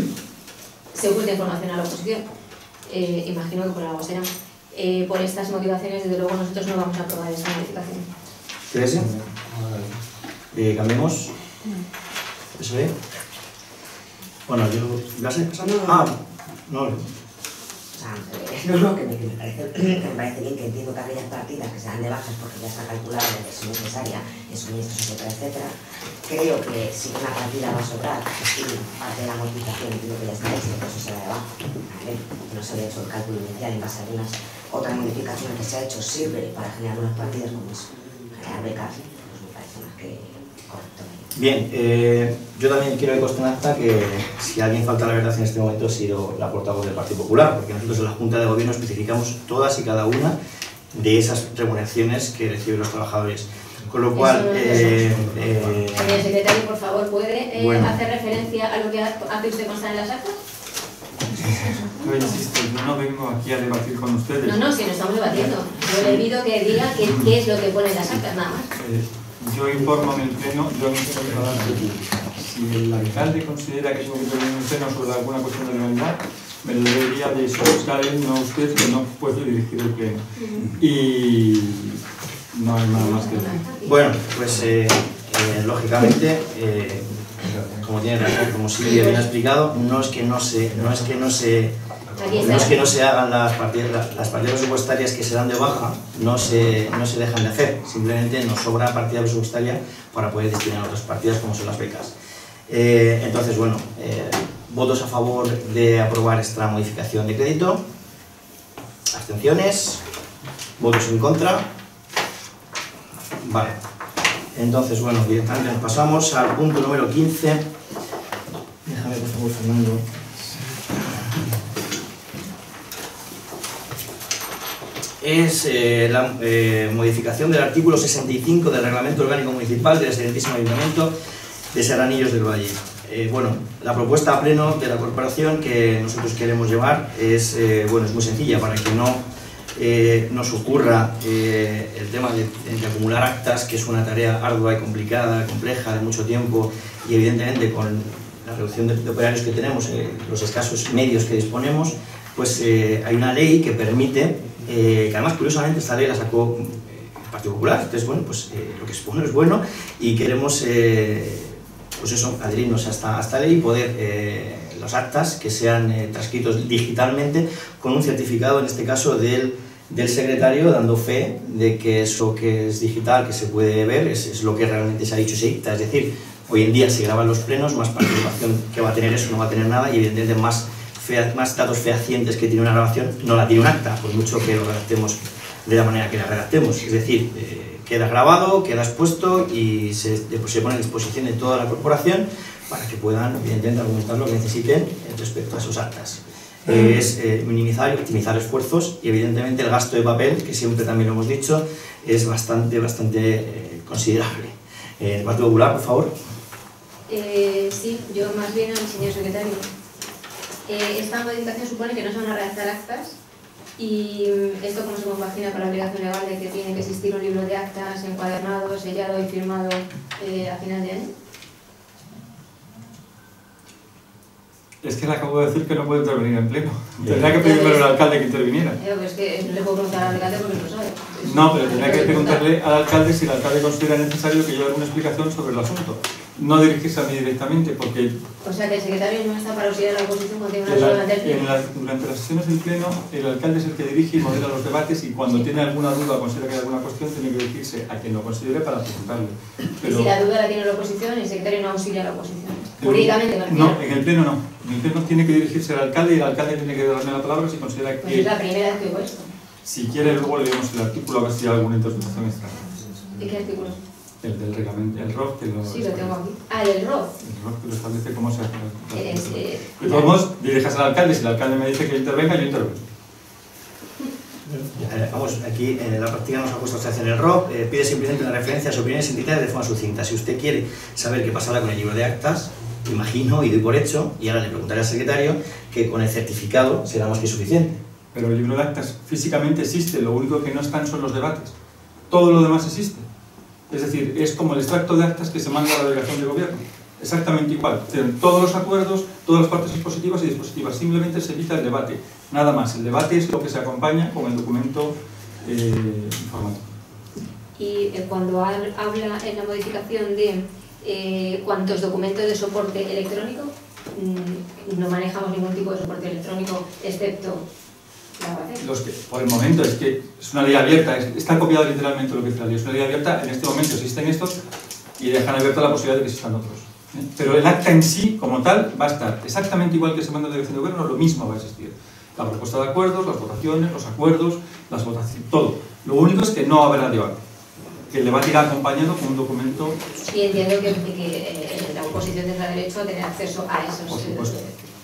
Se oculta información a la oposición. Imagino que por algo será. Por estas motivaciones, desde luego, nosotros no vamos a aprobar esta modificación. ¿Teresa? ¿Cambiemos? ¿Eso es? Bueno, yo... ¿Vas a ir pasando? No. No, que me parece bien, que entiendo que aquellas partidas que se dan de bajas porque ya está calculado de que son necesaria, en suministros, etcétera, etcétera. Creo que si una partida va a sobrar y parte de la amortización entiendo que ya está hecha, por eso se da de baja. No se había hecho el cálculo inicial en base a algunas otras modificaciones que se ha hecho, sirve para generar unas partidas como es generar becas, pues me parece más que correcto. Bien, yo también quiero que conste en acta que si alguien falta la verdad en este momento ha sido la portavoz del Partido Popular, porque nosotros en la Junta de Gobierno especificamos todas y cada una de esas remuneraciones que reciben los trabajadores. Con lo cual... Señor secretario, por favor, ¿puede hacer referencia a lo que hace usted constar en las actas? No insisto, yo no vengo aquí a debatir con ustedes. No, si no estamos debatiendo. Yo le pido que diga qué es lo que pone en las actas, nada más. Yo informo en el pleno, si el alcalde considera que es lo que pone en el pleno sobre alguna cuestión de legalidad, me lo debería de solicitar él, no usted, que no puede dirigir el pleno. Y no hay nada más que decir. Bueno, pues lógicamente, como tiene razón, como Silvia bien ha explicado, no es que no se hagan las partidas presupuestarias que se dan de baja, no se dejan de hacer, simplemente nos sobra partida presupuestaria para poder destinar a otras partidas como son las becas. Entonces, bueno, votos a favor de aprobar esta modificación de crédito, abstenciones, votos en contra. Vale, entonces, bueno, directamente nos pasamos al punto número 15. Déjame, por favor, Fernando. Es la modificación del artículo 65 del Reglamento Orgánico Municipal del Excelentísimo Ayuntamiento de Serranillos del Valle. Bueno, la propuesta a pleno de la corporación que nosotros queremos llevar es muy sencilla, para que no nos ocurra el tema de acumular actas, que es una tarea ardua y complicada, compleja, de mucho tiempo, y evidentemente con la reducción de operarios que tenemos, los escasos medios que disponemos, pues hay una ley que permite, que además curiosamente esta ley la sacó Partido Popular. Entonces, bueno, pues lo que es bueno y queremos, pues eso, adherirnos a esta ley y poder los actas que sean transcritos digitalmente con un certificado, en este caso, del secretario, dando fe de que eso que es digital, que se puede ver, es lo que realmente se ha dicho y se dicta. Es decir, hoy en día se graban los plenos, más participación que va a tener eso no va a tener nada, y evidentemente más datos fehacientes que tiene una grabación no la tiene un acta, por mucho que lo redactemos de la manera que la redactemos. Es decir, queda grabado, queda expuesto y se pone a disposición de toda la corporación para que puedan, evidentemente, argumentar lo que necesiten respecto a esos actas. Es minimizar y optimizar esfuerzos, y evidentemente el gasto de papel, que siempre también lo hemos dicho, es bastante considerable. ¿El Partido Popular, por favor? Sí, yo más bien al señor secretario. Esta modificación supone que no se van a redactar actas, y esto cómo se compagina con la obligación legal de que tiene que existir un libro de actas encuadernado, sellado y firmado a final de año. Es que le acabo de decir que no puede intervenir en pleno. Tendría que pedirle al alcalde que interviniera. Pues que no le puedo preguntar al alcalde porque no lo sabe. No, pero tendría que preguntarle al alcalde si el alcalde considera necesario que yo haga una explicación sobre el asunto. No dirigirse a mí directamente, porque... O sea, que el secretario no está para auxiliar a la oposición cuando tiene una durante el pleno. Durante las sesiones del pleno, el alcalde es el que dirige y modera los debates, y cuando tiene alguna duda o considera que hay alguna cuestión, tiene que dirigirse a quien lo considere para preguntarle. Pero... Y si la duda la tiene la oposición, el secretario no auxilia a la oposición. Jurídicamente, no, en el pleno no. En el pleno tiene que dirigirse al alcalde, y el alcalde tiene que darme la palabra si considera que... Pues es la primera vez que oigo esto. Si quiere, luego leemos el artículo a ver si hay alguna interpretación extra. ¿De qué artículo? El del reglamento, el ROF, que lo... Sí, lo tengo aquí. Ah, el ROF. El ROF que lo establece cómo se hace. De todos todos modos, dirijas al alcalde. Si el alcalde me dice que intervenga, yo intervengo. Vamos, aquí en la práctica nos ha puesto usted en el ROF, pide simplemente una referencia a sus opiniones sindicales de forma sucinta. Si usted quiere saber qué pasará con el libro de actas, imagino y doy por hecho, y ahora le preguntaré al secretario, que con el certificado será más que suficiente. Pero el libro de actas físicamente existe, lo único que no están son los debates. Todo lo demás existe. Es decir, es como el extracto de actas que se manda a la delegación de gobierno. Exactamente igual. Tienen todos los acuerdos, todas las partes expositivas y dispositivas. Simplemente se evita el debate. Nada más. El debate es lo que se acompaña con el documento informativo. Y cuando habla en la modificación de cuántos documentos de soporte electrónico, no manejamos ningún tipo de soporte electrónico excepto la base. Los que, por el momento, es que es una ley abierta, está copiado literalmente lo que dice la ley. Es una ley abierta, en este momento existen estos y dejan abierta la posibilidad de que existan otros. Pero el acta en sí, como tal, va a estar exactamente igual que se manda en la dirección de gobierno, lo mismo va a existir. La propuesta de acuerdos, las votaciones, los acuerdos, las votaciones, todo. Lo único es que no habrá debate. Que el debate irá acompañado con un documento... Sí, entiendo que la oposición tendrá derecho a tener acceso a esos... Por supuesto.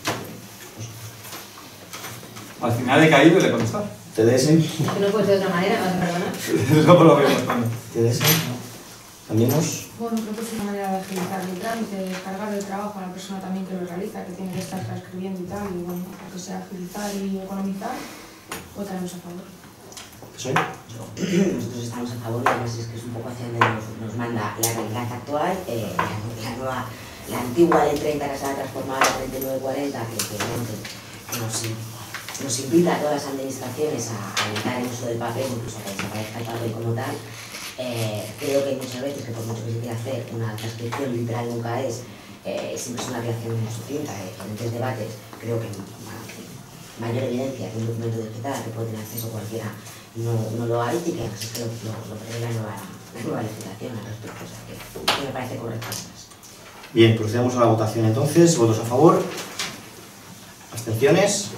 Al final he caído y le he contestado. ¿TDS? Que no puede ser de otra manera, ¿vas a perdonar? Luego lo vemos también. ¿TDS? ¿Cambiemos? Bueno, creo que es una manera de agilizar el trámite, de descargar el trabajo a la persona también que lo realiza, que tiene que estar transcribiendo y tal, y bueno, que sea agilizar y economizar, votaremos a favor. ¿Soy? Nosotros estamos a favor, y además es que es un poco hacia donde nos manda la realidad actual, la antigua ley 30 que se ha transformado en 3940, que nos invita a todas las administraciones a evitar el uso del papel, incluso a que desaparezca el papel como tal. Creo que hay muchas veces que por mucho que se quiera hacer una transcripción literal nunca es, siempre es una creación sucinta, diferentes debates. Creo que mayor evidencia que un documento digital que puede tener acceso cualquiera no lo hay, y que además es que lo prevé la nueva legislación al respecto, o sea que me parece correcto. Bien, procedemos a la votación entonces. ¿Votos a favor? ¿Abstenciones?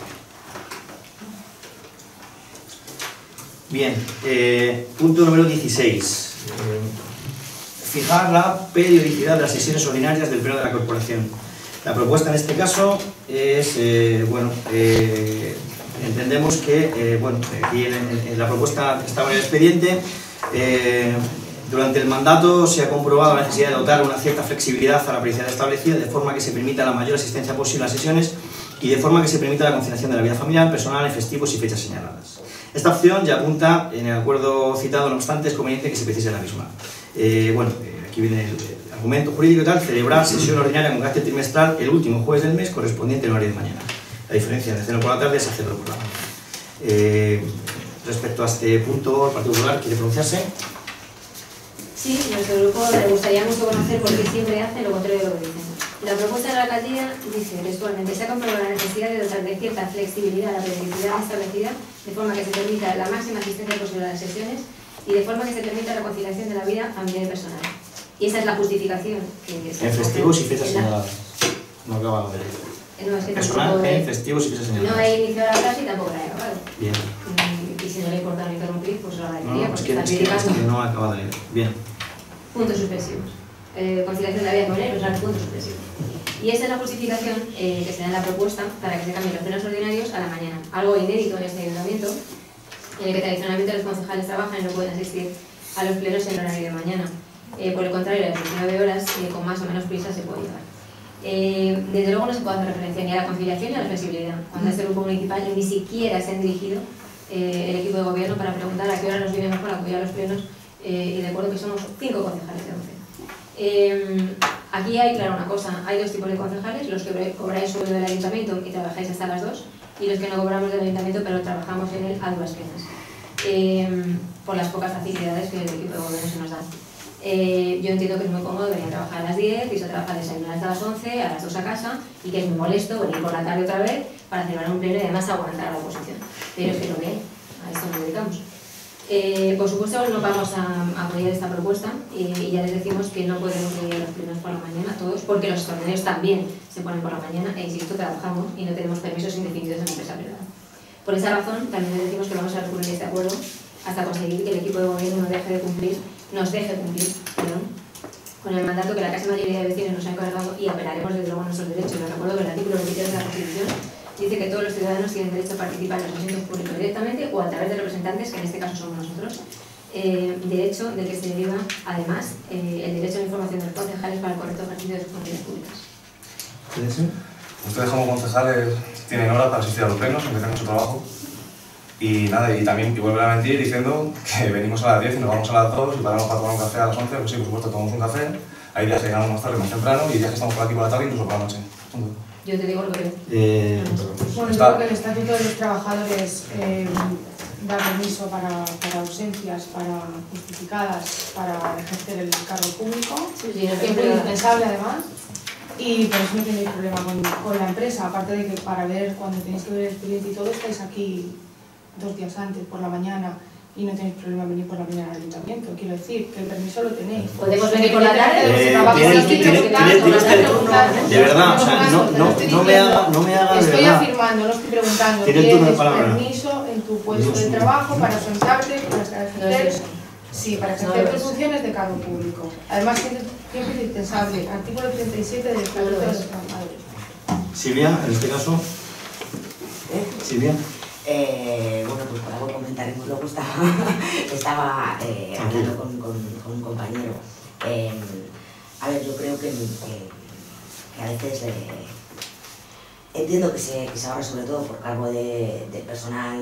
Bien, punto número 16. Fijar la periodicidad de las sesiones ordinarias del Pleno de la Corporación. La propuesta en este caso es, entendemos que, aquí en la propuesta que estaba en el expediente, durante el mandato se ha comprobado la necesidad de dotar una cierta flexibilidad a la periodicidad establecida, de forma que se permita la mayor asistencia posible a las sesiones y de forma que se permita la conciliación de la vida familiar, personal, en festivos y fechas señaladas. Esta opción ya apunta en el acuerdo citado, no obstante, es conveniente que se precise la misma. Aquí viene el argumento jurídico y tal: celebrar sesión ordinaria con carácter trimestral el último jueves del mes correspondiente al horario de mañana. La diferencia de hacerlo por la tarde es hacerlo por la mañana. Respecto a este punto, el Partido Popular quiere pronunciarse. Sí, nuestro grupo le gustaría mucho conocer por qué siempre hace lo contrario de lo que dicen. La propuesta de la alcaldía dice textualmente: se ha comprobado la necesidad de dotar de cierta flexibilidad a la periodicidad establecida, de forma que se permita la máxima asistencia posible a las sesiones y de forma que se permita la conciliación de la vida familiar y personal. Y esa es la justificación que se en festivos y fechas señaladas. No acaba de ver. No, es que Personal, tampoco en festivos y fechas señaladas. no he iniciado la clase y tampoco la he acabado. Bien. Y si no le importa no interrumpir, pues lo No, agradecería, es porque que, está es que criticando. no acaba de leer. Bien. Puntos suspensivos. Conciliación de la vida familiar y personal, puntos suspensivos. Y esa es la justificación que se da en la propuesta para que se cambien los plenos ordinarios a la mañana. Algo inédito en este ayuntamiento, en el que tradicionalmente los concejales trabajan y no pueden asistir a los plenos en horario de mañana. Por el contrario, a las 19 horas, con más o menos prisa se puede llegar. Desde luego no se puede hacer referencia ni a la conciliación ni a la flexibilidad. Cuando este grupo municipal ni siquiera se han dirigido el equipo de gobierno para preguntar a qué hora nos viene mejor acudir a los plenos, y recuerdo que somos 5 concejales de 11. Aquí hay, claro, una cosa: hay dos tipos de concejales: los que cobráis sueldo del ayuntamiento y trabajáis hasta las 2, y los que no cobramos del ayuntamiento pero trabajamos en él a duras penas, por las pocas facilidades que el equipo de gobierno se nos da. Yo entiendo que es muy cómodo venir a trabajar a las 10, y se trabaja desayunar hasta las 11, a las 2 a casa, y que es muy molesto venir por la tarde otra vez para celebrar un pleno y además aguantar a la oposición. Pero es que lo que hay, a esto nos dedicamos. Por supuesto no vamos a apoyar esta propuesta, y ya les decimos que no podemos ir a los plenos por la mañana todos, porque los extraordinarios también se ponen por la mañana, e insisto, trabajamos y no tenemos permisos indefinidos en la empresa privada. Por esa razón también les decimos que vamos a recurrir este acuerdo hasta conseguir que el equipo de gobierno nos deje cumplir con el mandato que la casi mayoría de vecinos nos ha encargado, y apelaremos desde luego a nuestros derechos. Les recuerdo que el artículo 23 de la Constitución dice que todos los ciudadanos tienen derecho a participar en los asuntos públicos directamente o a través de representantes, que en este caso somos nosotros, derecho del que se deriva además el derecho a la información de los concejales para el correcto ejercicio de sus funciones públicas. Ustedes como concejales tienen hora para asistir a los plenos, aunque tengan su trabajo. Y nada, y también vuelven a mentir diciendo que venimos a las 10 y nos vamos a las 2 y paramos para tomar un café a las 11. Pues sí, por supuesto, tomamos un café. Hay días que llegamos más tarde, más temprano, y días que estamos por aquí por la tarde, incluso por la noche. Yo te digo lo que veo. Bueno, yo creo que el Estatuto de los Trabajadores da permiso para ausencias, para justificadas, para ejercer el cargo público, tiempo indispensable además, y por eso no tenéis problema con la empresa, aparte de que para ver, cuando tenéis que ver el expediente y todo, estáis aquí 2 días antes, por la mañana, y no tenéis problema en venir por la mañana al ayuntamiento. Quiero decir, que el permiso lo tenéis. Podemos venir por la tarde, de verdad, o sea, no me haga de estoy verdad. afirmando, no estoy preguntando. Tiene el turno de ¿Tienes palabra? permiso en tu puesto de trabajo para ausentarte, para ejercer? Sí, para ejercer tus funciones de cargo público. Además, tiempo indispensable. Artículo 37 del Estatuto de los Trabajadores. Silvia, en este caso. Silvia. Bueno, pues por algo comentaremos. Luego estaba hablando con un compañero. A ver, yo creo que a veces entiendo que se ahorra sobre todo por cargo de personal.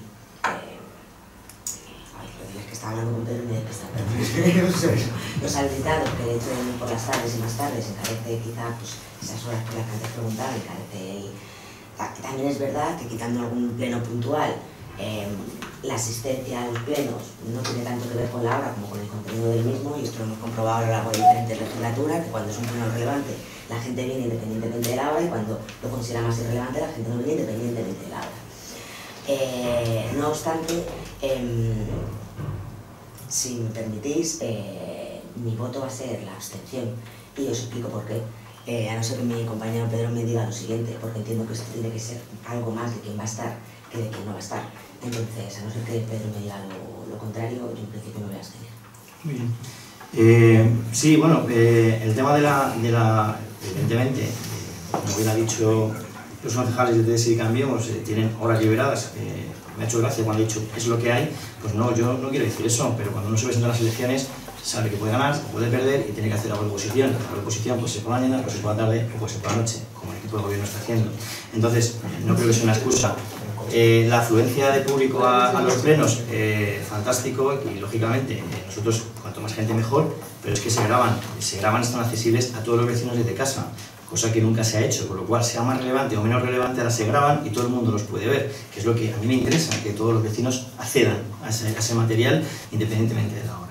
Es que estaba hablando con Pedro y me despista, los alentados, que el hecho de venir por las tardes y más tardes encarece quizá pues, esas horas por las que antes preguntaba, encarece. También es verdad que quitando algún pleno puntual, la asistencia a los plenos no tiene tanto que ver con la hora como con el contenido del mismo, y esto lo hemos comprobado a lo largo de diferentes legislaturas, que cuando es un pleno relevante la gente viene independientemente de la hora, y cuando lo considera más irrelevante la gente no viene independientemente de la hora. No obstante, si me permitís, mi voto va a ser la abstención, y os explico por qué. A no ser que mi compañero Pedro me diga lo siguiente, porque entiendo que esto tiene que ser algo más de quién va a estar que de quién no va a estar. Entonces, a no ser que Pedro me diga lo contrario, yo en principio me voy a abstener. Muy bien. Sí, bueno, el tema de la evidentemente, como hubiera dicho los concejales de TS y Cambiemos, tienen horas liberadas. Me ha hecho gracia cuando he dicho es lo que hay. Pues no, yo no quiero decir eso, pero cuando uno se presenta a las elecciones sabe que puede ganar, puede perder y tiene que hacer algo de oposición. La oposición puede ser por la mañana, puede ser por la tarde o puede ser por la noche, como el equipo de gobierno está haciendo. Entonces, no creo que sea una excusa. La afluencia de público a los plenos, fantástico, y lógicamente nosotros cuanto más gente mejor, pero es que se graban, están accesibles a todos los vecinos desde casa, cosa que nunca se ha hecho, con lo cual sea más relevante o menos relevante, ahora se graban y todo el mundo los puede ver, que es lo que a mí me interesa, que todos los vecinos accedan a ese material independientemente de la hora.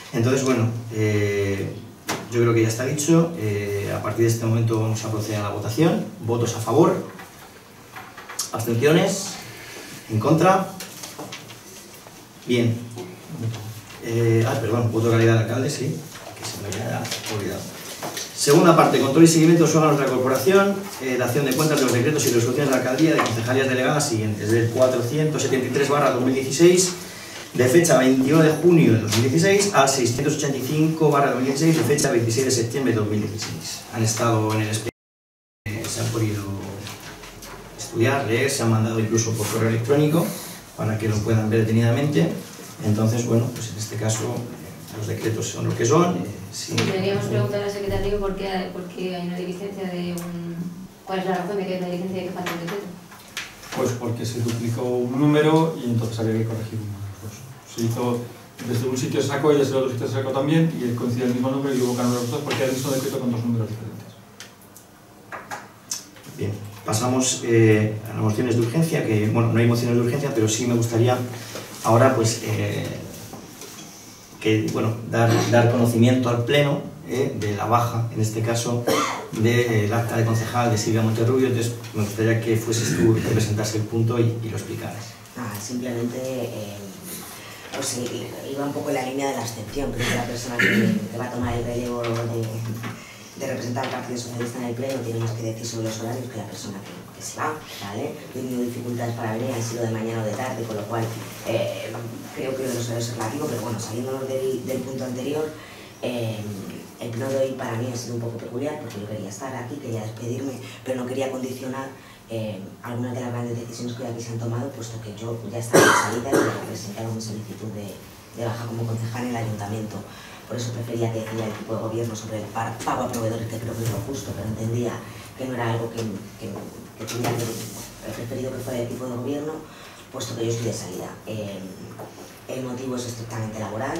Entonces, bueno, yo creo que ya está dicho. A partir de este momento vamos a proceder a la votación. ¿Votos a favor? ¿Abstenciones? ¿En contra? Bien. Perdón, voto de calidad del alcalde, sí, que se me había olvidado. Segunda parte, control y seguimiento de los órganos de la corporación, la acción de cuentas de los decretos y resoluciones de la alcaldía de concejalías delegadas siguientes, del 473/2016, de fecha 21 de junio de 2016 al 685/2016, de fecha 26 de septiembre de 2016. Han estado en el expediente, se han podido estudiar, leer, se han mandado incluso por correo electrónico para que lo puedan ver detenidamente. Entonces, bueno, pues en este caso los decretos son lo que son. Sí. Deberíamos preguntar al secretario por qué hay una diligencia de un... ¿Cuál es la razón de que hay una diligencia de que falta un decreto? Pues porque se duplicó un número y entonces había que corregir uno de los dos. Se hizo, desde un sitio se sacó y desde el otro sitio se sacó también, y coincide el mismo número y hubo que anular los dos porque era el mismo decreto con dos números diferentes. Bien, pasamos a las mociones de urgencia, que bueno, no hay mociones de urgencia, pero sí me gustaría ahora pues dar conocimiento al Pleno de la baja, en este caso, del acta de concejal de Silvia Monterrubio. Entonces me gustaría que fueses tú a presentarse el punto y lo explicaras. Simplemente pues iba un poco en la línea de la abstención. Creo que la persona que va a tomar el relevo de representar al Partido Socialista en el Pleno tiene más que decir sobre los horarios que la persona que se va, ¿vale? He tenido dificultades para venir, han sido de mañana o de tarde, con lo cual creo que los horarios es relativo, pero bueno, saliéndonos del punto anterior, el pleno de hoy para mí ha sido un poco peculiar porque yo quería estar aquí, quería despedirme, pero no quería condicionar algunas de las grandes decisiones que aquí se han tomado, puesto que yo ya estaba en salida y he presentado mi solicitud de baja como concejal en el ayuntamiento. Por eso prefería que decía el equipo de gobierno sobre el pago a proveedores, que creo que es lo justo, pero entendía que no era algo que tenía que... He preferido que fuera el equipo de gobierno, puesto que yo estoy de salida. El motivo es estrictamente laboral.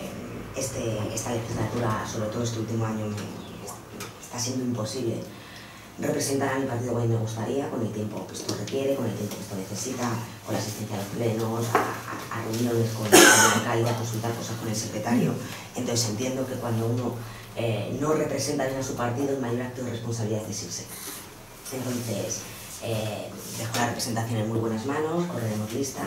Esta legislatura, sobre todo este último año, está siendo imposible representar a mi partido como a mí me gustaría, con el tiempo que esto requiere, con el tiempo que esto necesita, con la asistencia a los plenos, a reuniones con el alcalde, a consultar cosas con el secretario. Entonces entiendo que cuando uno no representa bien a su partido, el mayor acto de responsabilidad es irse. Entonces, dejo la representación en muy buenas manos, correremos lista.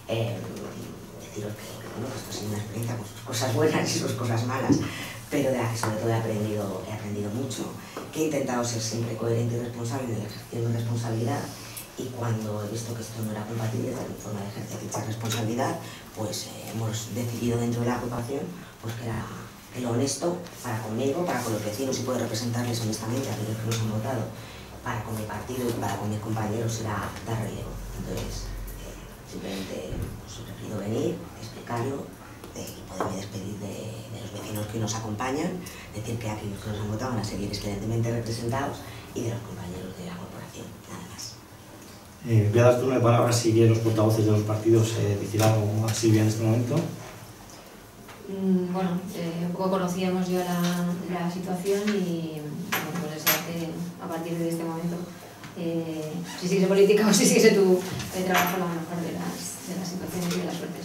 Deciros que bueno, esto ha sido una experiencia con sus cosas buenas y sus cosas malas, pero de la que sobre todo he aprendido mucho, que he intentado ser siempre coherente y responsable en el ejercicio de mi responsabilidad, y cuando he visto que esto no era compatible con mi forma de ejercer dicha responsabilidad, pues hemos decidido dentro de la agrupación pues, que lo honesto para conmigo, para con los vecinos, y puedo representarles honestamente a aquellos que nos han votado, para con mi partido y para con mis compañeros, será dar relevo. Entonces, simplemente pues, he preferido venir, explicarlo, y poderme despedir de los vecinos que nos acompañan, decir que aquellos que nos han votado van a seguir excelentemente representados, y de los compañeros de la corporación, nada más. Voy a dar turno de palabra si quieren los portavoces de los partidos decir algo a Silvia en este momento. Bueno, un poco conocíamos ya la situación y bueno, pues desearte a partir de este momento si sigues en política o si sigues en tu trabajo, la mejor de las situaciones y de las suertes.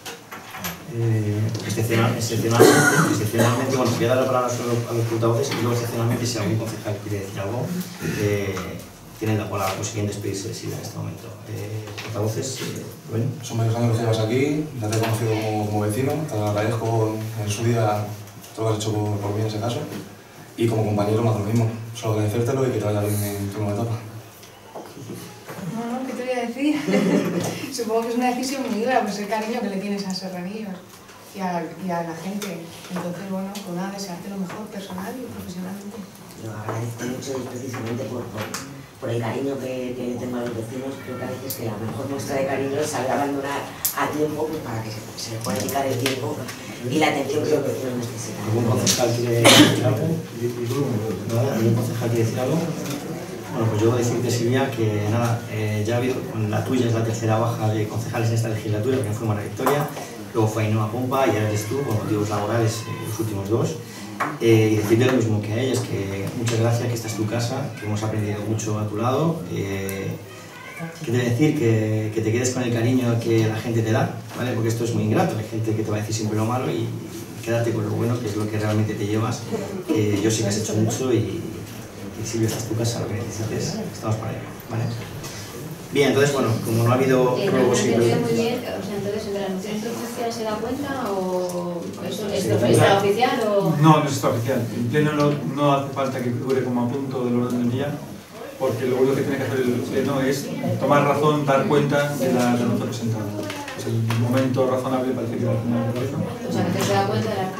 Excepcionalmente, bueno, voy a dar la palabra a los portavoces y luego excepcionalmente si algún concejal quiere decir algo, tienen la palabra, pues si quieren despedirse de Silvia en este momento. Portavoces, bueno. Son varios años que llevas aquí, ya te he conocido como vecino, te agradezco en su día todo lo que has hecho por mí en ese caso, y como compañero más lo mismo, solo agradecértelo y que te vaya bien en tu nueva etapa. Bueno, ¿qué te voy a decir? Supongo que es una decisión muy dura, pues el cariño que le tienes a Serranillos y a la gente. Entonces, bueno, pues nada, desearte lo mejor personal y profesionalmente. Lo agradezco mucho y precisamente por el cariño que le tengo a los vecinos. Creo que a veces que la mejor muestra de cariño es saber abandonar a tiempo, pues para que se le pueda dedicar el tiempo y la atención que los vecinos necesitan. ¿Algún concejal quiere decir algo? ¿Algún concejal quiere decir algo? Bueno, pues yo voy a decirte, Silvia, que nada, ya ha habido, la tuya es la tercera baja de concejales en esta legislatura, que fue Mara Victoria, luego fue Ainhoa Pompa y ahora eres tú, por motivos laborales, los últimos dos. Y decirte lo mismo que a ellas, que muchas gracias, que esta es tu casa, que hemos aprendido mucho a tu lado. Que te voy a decir que te quedes con el cariño que la gente te da, ¿vale? Porque esto es muy ingrato, hay gente que te va a decir siempre lo malo y quédate con lo bueno, que es lo que realmente te llevas. Yo sé que has hecho mucho y Silvia, esta es tu casa, lo que necesites, estamos para ello, ¿vale? Bien, entonces, bueno, como no ha habido No ruegos y entendido muy bien, o sea, entonces, ¿en la moción extraoficial se da cuenta o eso es Sí, extraoficial o...? No, no es extraoficial. En pleno no hace falta que figure como apunto del orden del día, porque lo único que tiene que hacer el pleno es tomar razón, dar cuenta de la denuncia presentada. Es el momento razonable para decir que al final del pleno. O sea, que te se da cuenta de la...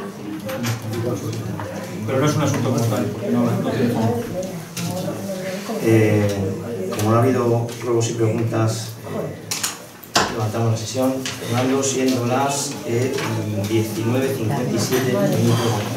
Pero no es un asunto como tal, porque no tiene fondo. Como no ha habido ruegos y preguntas, levantamos la sesión. Fernando, siendo las 19:57 minutos.